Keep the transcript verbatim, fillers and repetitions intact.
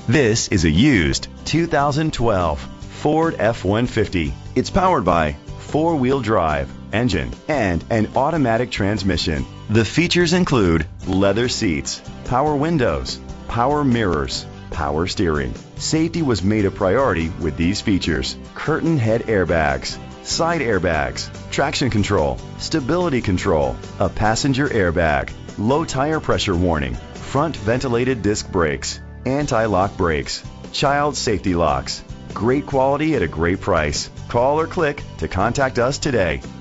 This is a used two thousand twelve Ford F one fifty. It's powered by four-wheel drive engine and an automatic transmission. The features include leather seats, power windows, power mirrors, power steering. Safety was made a priority with these features: curtain head airbags, side airbags, traction control, stability control, a passenger airbag, low tire pressure warning, front ventilated disc brakes, anti-lock brakes, child safety locks. Great quality at a great price. Call or click to contact us today.